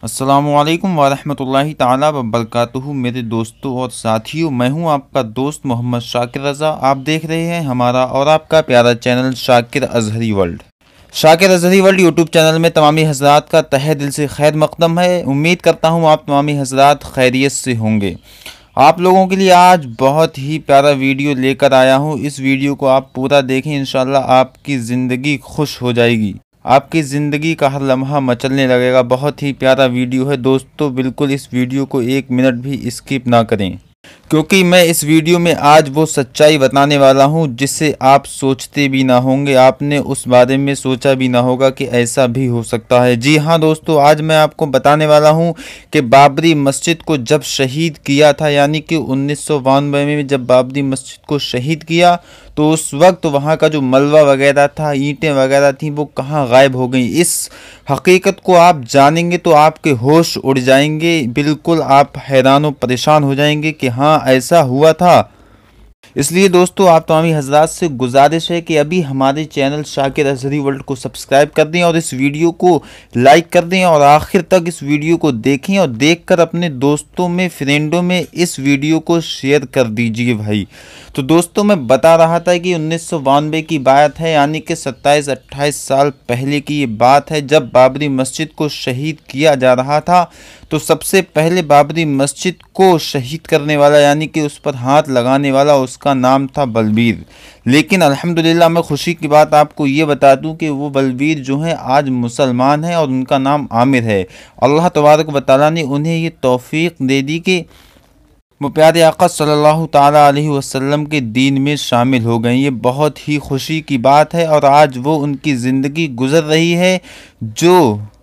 अस्सलामुअलैकुम वरहमतुल्लाहि ताला वबरकातुहू। मेरे दोस्तों और साथियों, मैं हूं आपका दोस्त मोहम्मद शाकिर रज़ा। आप देख रहे हैं हमारा और आपका प्यारा channel Shakir Azhari world. Shakir Azhari world YouTube channel में तमामी हजरात का तहे दिल से खैर मकदम है। उम्मीद करता हूं आप तमामी हजरात खैरियत से होंगे। आप लोगों के लिए आज बहुत ही प्यारा वीडियो लेकर आया हूं। इस वीडियो को आप पूरा देखें, इंशाल्लाह आपकी ज़िंदगी खुश हो जाएगी, आपकी ज़िंदगी का हर लम्हा मचलने लगेगा। बहुत ही प्यारा वीडियो है दोस्तों, बिल्कुल इस वीडियो को एक मिनट भी स्किप ना करें, क्योंकि मैं इस वीडियो में आज वो सच्चाई बताने वाला हूं जिससे आप सोचते भी ना होंगे, आपने उस बारे में सोचा भी ना होगा कि ऐसा भी हो सकता है। जी हाँ दोस्तों, आज मैं आपको बताने वाला हूं कि बाबरी मस्जिद को जब शहीद किया था, यानी कि 1992 में जब बाबरी मस्जिद को शहीद किया, तो उस वक्त वहाँ का जो मलबा वगैरह था, ईंटें वगैरह थी, वो कहाँ गायब हो गई। इस हकीकत को आप जानेंगे तो आपके होश उड़ जाएंगे, बिल्कुल आप हैरान और परेशान हो जाएंगे कि हाँ ऐसा हुआ था। इसलिए दोस्तों, आप तमामी हजरात से गुजारिश है कि अभी हमारे चैनल शाकिर अजहरी वर्ल्ड को सब्सक्राइब कर दें और इस वीडियो को लाइक कर दें और आखिर तक इस वीडियो को देखें और देखकर अपने दोस्तों में, फ्रेंडों में इस वीडियो को शेयर कर दीजिए भाई। तो दोस्तों, मैं बता रहा था कि 1992 की बात है, यानी कि 27-28 साल पहले की ये बात है, जब बाबरी मस्जिद को शहीद किया जा रहा था। तो सबसे पहले बाबरी मस्जिद को शहीद करने वाला, यानी कि उस पर हाथ लगाने वाला, उसका नाम था बलबीर। लेकिन अल्हम्दुलिल्लाह, मैं खुशी की बात आपको ये बता दूं कि वो बलबीर जो है आज मुसलमान है और उनका नाम आमिर है। अल्लाह तबारक व तआला ने उन्हें ये तौफीक दे दी कि वो प्यारे आका सल्लल्लाहु ताला अलैहि वसल्लम के दीन में शामिल हो गए। ये बहुत ही खुशी की बात है और आज वो उनकी ज़िंदगी गुजर रही है जो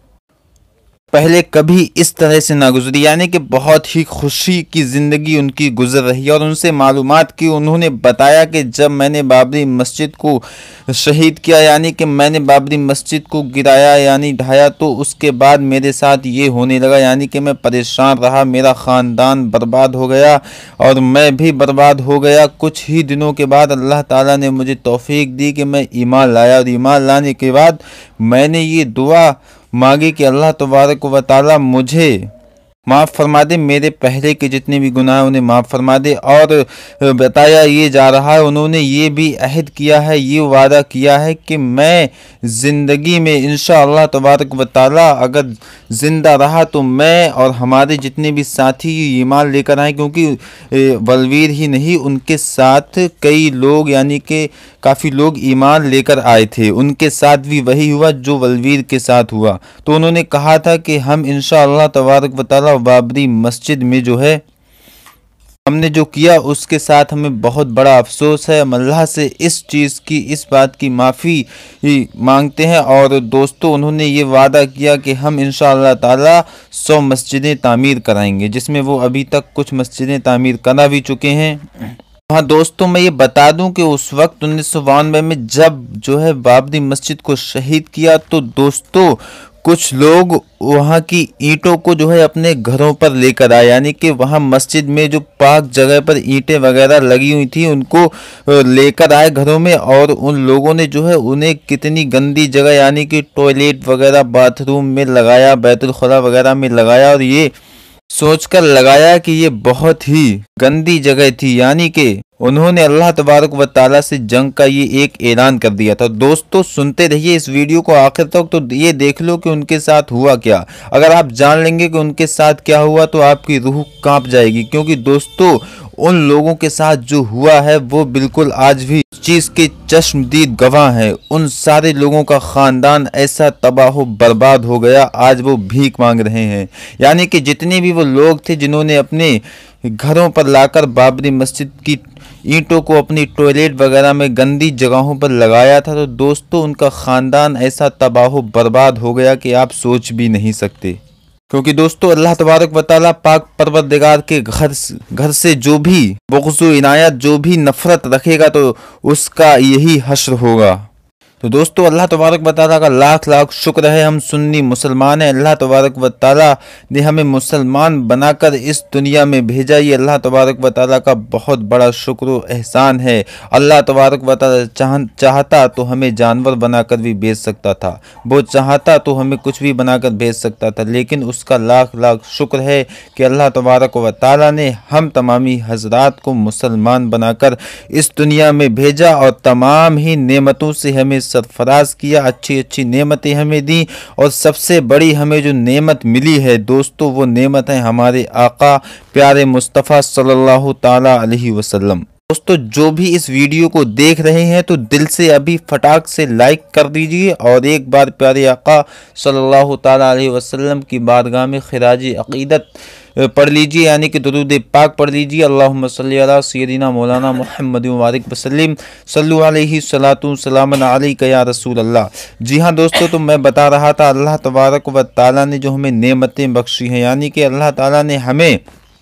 पहले कभी इस तरह से ना गुजरी, यानी कि बहुत ही खुशी की ज़िंदगी उनकी गुजर रही है। और उनसे मालूमात की, उन्होंने बताया कि जब मैंने बाबरी मस्जिद को शहीद किया, यानी कि मैंने बाबरी मस्जिद को गिराया यानी ढाया, तो उसके बाद मेरे साथ ये होने लगा, यानी कि मैं परेशान रहा, मेरा ख़ानदान बर्बाद हो गया और मैं भी बर्बाद हो गया। कुछ ही दिनों के बाद अल्लाह ताला ने मुझे तौफीक दी कि मैं ईमान लाया और ईमान लाने के बाद मैंने ये दुआ मांगी कि अल्लाह तबारक व तआला मुझे माफ़ फरमा दे, मेरे पहले के जितने भी गुनाह हैं उन्हें माफ़ फरमा दे। और बताया ये जा रहा है, उन्होंने ये भी अहद किया है, ये वादा किया है कि मैं ज़िंदगी में इंशाअल्लाह तबारक व तआला अगर ज़िंदा रहा तो मैं और हमारे जितने भी साथी ईमान लेकर आए, क्योंकि बलवीर ही नहीं, उनके साथ कई लोग, यानी कि काफ़ी लोग ईमान लेकर आए थे, उनके साथ भी वही हुआ जो बलवीर के साथ हुआ। तो उन्होंने कहा था कि हम इंशाअल्लाह तबारक व तआला बाबरी मस्जिद में जो है हमने जो किया उसके साथ हमें बहुत बड़ा अफसोस है। हम अल्लाह से इस चीज़ की, इस बात की माफ़ी मांगते हैं। और दोस्तों, उन्होंने ये वादा किया कि हम इंशाअल्लाह ताला 100 मस्जिदें तामीर कराएंगे, जिसमें वो अभी तक कुछ मस्जिदें तामीर करा भी चुके हैं। हाँ दोस्तों, मैं ये बता दूं कि उस वक्त 1992 में जब जो है बाबरी मस्जिद को शहीद किया, तो दोस्तों कुछ लोग वहाँ की ईंटों को जो है अपने घरों पर लेकर आए, यानी कि वहाँ मस्जिद में जो पाक जगह पर ईंटें वगैरह लगी हुई थी उनको लेकर आए घरों में। और उन लोगों ने जो है उन्हें कितनी गंदी जगह, यानी कि टॉयलेट वगैरह बाथरूम में लगाया, बैतुल खुला वगैरह में लगाया, और ये सोचकर लगाया कि ये बहुत ही गंदी जगह थी, यानी कि उन्होंने अल्लाह तबारक व तआला से जंग का ये एक ऐलान कर दिया था। दोस्तों, सुनते रहिए इस वीडियो को आखिर तक, तो ये देख लो कि उनके साथ हुआ क्या। अगर आप जान लेंगे कि उनके साथ क्या हुआ तो आपकी रूह कांप जाएगी, क्योंकि दोस्तों उन लोगों के साथ जो हुआ है वो बिल्कुल आज भी चीज़ के चश्मदीद गवाह हैं। उन सारे लोगों का ख़ानदान ऐसा तबाह बर्बाद हो गया, आज वो भीख मांग रहे हैं। यानी कि जितने भी वो लोग थे जिन्होंने अपने घरों पर लाकर बाबरी मस्जिद की ईंटों को अपनी टॉयलेट वगैरह में गंदी जगहों पर लगाया था, तो दोस्तों उनका ख़ानदान ऐसा तबाह बर्बाद हो गया कि आप सोच भी नहीं सकते। क्योंकि दोस्तों अल्लाह तबारक व तआला पाक परवरदिगार के घर से जो भी बुग़्ज़ व इनायत, जो भी नफ़रत रखेगा तो उसका यही हश्र होगा। तो दोस्तों अल्लाह तबारक व तआला का लाख लाख शुक्र है, हम सुन्नी मुसलमान हैं। अल्लाह तबारक व तआला ने हमें मुसलमान बनाकर इस दुनिया में भेजा, ये अल्लाह तबारक व तआला का बहुत बड़ा शुक्र व एहसान है। अल्लाह तबारक व तआला चाहता तो हमें जानवर बनाकर भी भेज सकता था, वो चाहता तो हमें कुछ भी बनाकर भेज सकता था, लेकिन उसका लाख लाख शुक्र है कि अल्लाह तबारक व तआला ने हम तमामी हजरात को मुसलमान बनाकर इस दुनिया में भेजा और तमाम ही नेमतों से हमें सरफराज किया, अच्छी अच्छी नेमतें हमें दी। और सबसे बड़ी हमें जो नेमत मिली है दोस्तों, वो नेमत है हमारे आका प्यारे मुस्तफ़ा सल्लल्लाहु ताला अलैहि वसल्लम। दोस्तों जो भी इस वीडियो को देख रहे हैं तो दिल से अभी फटाक से लाइक कर दीजिए और एक बार प्यारे आका सल्लल्लाहु ताला अलैहि वसल्लम की बारगाह में खिराज अक़ीदत पढ़ लीजिए, यानी कि दुरूद पाक पढ़ लीजिए। अल्लाहुम्मा सल्ली अला सय्यदिना मौलाना मुहम्मद मुबारक वसल्लम सल्लु अलैहि सलातु सलामन अलैका या रसूल अल्लाह। जी हाँ दोस्तों, तो मैं बता रहा था अल्लाह तबारक व तआला ने जो हमें नेमतें बख्शी हैं, यानी कि अल्लाह ताला ने हमें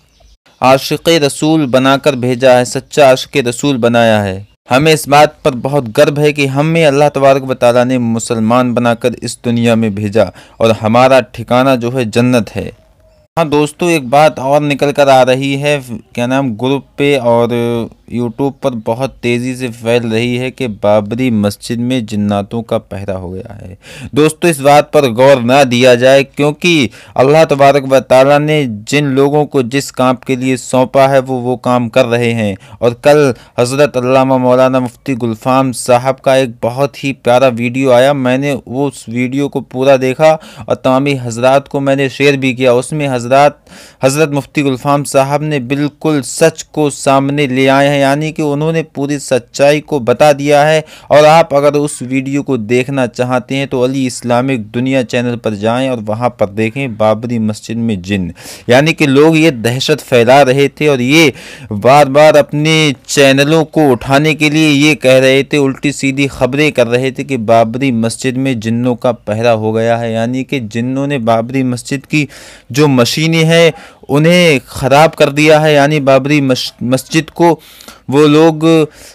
आशिक़ रसूल बनाकर भेजा है, सच्चा आशिक़ रसूल बनाया है। हमें इस बात पर बहुत गर्व है कि हमें अल्लाह तबारक व तआला ने मुसलमान बनाकर इस दुनिया में भेजा और हमारा ठिकाना जो है जन्नत है। हाँ दोस्तों, एक बात और निकल कर आ रही है, क्या नाम, ग्रुप पे और यूट्यूब पर बहुत तेज़ी से फैल रही है कि बाबरी मस्जिद में जिन्नातों का पहरा हो गया है। दोस्तों इस बात पर गौर ना दिया जाए, क्योंकि अल्लाह तबारक व तआला ने जिन लोगों को जिस काम के लिए सौंपा है वो काम कर रहे हैं। और कल हज़रत अल्लामा मौलाना मुफ्ती गुलफ़ाम साहब का एक बहुत ही प्यारा वीडियो आया, मैंने वो उस वीडियो को पूरा देखा और तमामी हजरात को मैंने शेयर भी किया। उसमें हज़रत मुफ्ती गुलफ़ाम साहब ने बिल्कुल सच को सामने ले आए हैं, यानी कि उन्होंने पूरी सच्चाई को बता दिया है। और आप अगर उस वीडियो को देखना चाहते हैं तो अली इस्लामिक दुनिया चैनल पर जाएं और वहां पर देखें बाबरी मस्जिद में जिन, यानी कि लोग ये दहशत फैला रहे थे और ये बार बार अपने चैनलों को उठाने के लिए ये कह रहे थे, उल्टी सीधी खबरें कर रहे थे कि बाबरी मस्जिद में जिन्नों का पहरा हो गया है, यानी कि जिन्नों ने बाबरी मस्जिद की जो मशीनें हैं उन्हें ख़राब कर दिया है, यानी बाबरी मस्जिद को वो लोग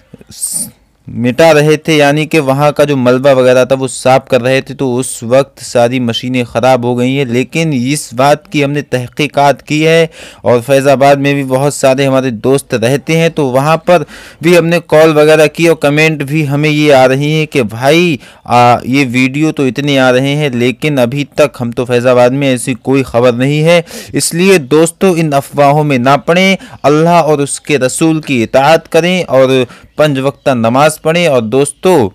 मिटा रहे थे, यानी कि वहाँ का जो मलबा वगैरह था वो साफ़ कर रहे थे, तो उस वक्त सारी मशीनें ख़राब हो गई हैं। लेकिन इस बात की हमने तहक़ीक़ात की है और फैज़ाबाद में भी बहुत सारे हमारे दोस्त रहते हैं, तो वहाँ पर भी हमने कॉल वगैरह की और कमेंट भी हमें ये आ रही हैं कि भाई ये वीडियो तो इतने आ रहे हैं, लेकिन अभी तक हम तो फैज़ाबाद में ऐसी कोई ख़बर नहीं है। इसलिए दोस्तों इन अफवाहों में ना पड़ें, अल्लाह और उसके रसूल की इताअत करें और 5 वक्त नमाज पढ़ें। और दोस्तों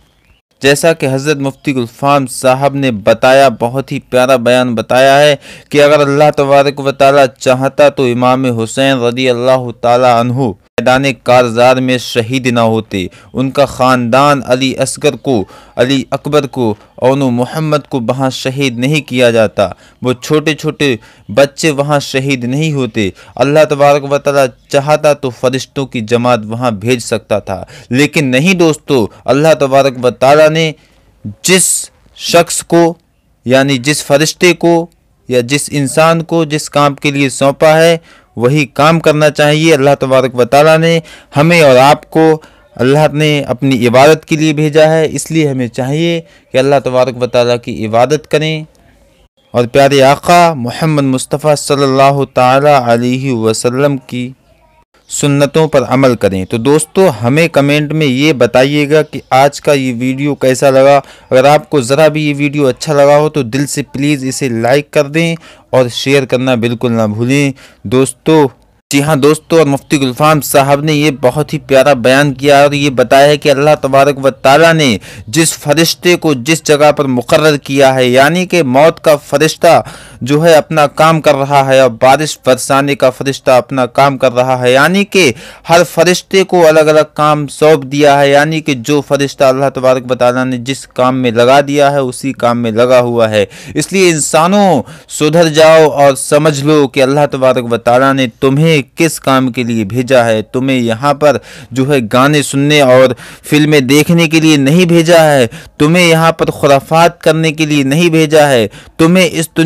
जैसा कि हज़रत मुफ्ती गुलफ़ाम साहब ने बताया, बहुत ही प्यारा बयान बताया है कि अगर अल्लाह तबारक व तआला चाहता तो इमाम हुसैन रज़ी अल्लाह ताला अन्हु मैदान कारज़ार में शहीद ना होते, उनका ख़ानदान अली असगर को, अली अकबर को और मोहम्मद को वहाँ शहीद नहीं किया जाता, वो छोटे छोटे बच्चे वहाँ शहीद नहीं होते। अल्लाह तबारक व तआला चाहता तो फरिश्तों की जमात वहाँ भेज सकता था, लेकिन नहीं दोस्तों, अल्लाह तबारक व तआला ने जिस शख्स को, यानी जिस फरिश्ते को या जिस इंसान को जिस काम के लिए सौंपा है वही काम करना चाहिए। अल्लाह तबारक व तआला ने हमें और आपको, अल्लाह ने अपनी इबादत के लिए भेजा है, इसलिए हमें चाहिए कि अल्लाह तबारक व तआला की इबादत करें और प्यारे आका मोहम्मद मुस्तफ़ा सल्लल्लाहु ताला अलैहि वसल्लम की सुन्नतों पर अमल करें। तो दोस्तों हमें कमेंट में ये बताइएगा कि आज का ये वीडियो कैसा लगा। अगर आपको ज़रा भी ये वीडियो अच्छा लगा हो तो दिल से प्लीज़ इसे लाइक कर दें और शेयर करना बिल्कुल ना भूलें दोस्तों। जी हाँ दोस्तों, और मुफ्ती गुलफ़ाम साहब ने ये बहुत ही प्यारा बयान किया और ये बताया है कि अल्लाह तबारक व तआला ने जिस फरिश्ते को जिस जगह पर मुकर्रर किया है, यानी कि मौत का फरिश्ता जो है अपना काम कर रहा है और बारिश बरसाने का फरिश्ता अपना काम कर रहा है, यानी कि हर फरिश्ते को अलग अलग काम सौंप दिया है, यानी कि जो फरिश्ता अल्लाह तबारक व तआला ने जिस काम में लगा दिया है उसी काम में लगा हुआ है। इसलिए इंसानों सुधर जाओ और समझ लो कि अल्लाह तबारक व तआला ने तुम्हें किस काम के लिए भेजा है। तुम्हें यहाँ पर जो है गाने सुनने और फिल्में देखने के लिए नहीं भेजा है, तुम्हें यहाँ पर खुराफात करने के लिए नहीं भेजा है, तुम्हें इस दुनिया में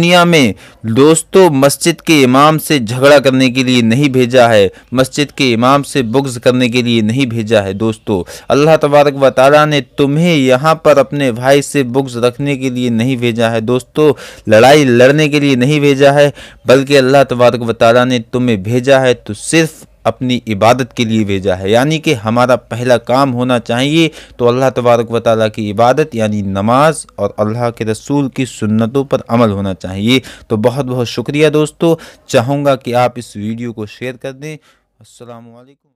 हमें दोस्तों मस्जिद के इमाम से झगड़ा करने के लिए नहीं भेजा है, मस्जिद के इमाम से बुग़्ज़ करने के लिए नहीं भेजा है। दोस्तों अल्लाह तबारक व तआला ने तुम्हें यहाँ पर अपने भाई से बुग़्ज़ रखने के लिए नहीं भेजा है। दोस्तों लड़ाई लड़ने के लिए नहीं भेजा है, बल्कि अल्लाह तबारक व तआला ने तुम्हें भेजा है तो सिर्फ़ अपनी इबादत के लिए भेजा है। यानी कि हमारा पहला काम होना चाहिए तो अल्लाह तबारक व तआला की इबादत यानी नमाज और अल्लाह के रसूल की सुन्नतों पर अमल होना चाहिए। तो बहुत बहुत शुक्रिया दोस्तों, चाहूँगा कि आप इस वीडियो को शेयर कर दें। अस्सलामु अलैकुम।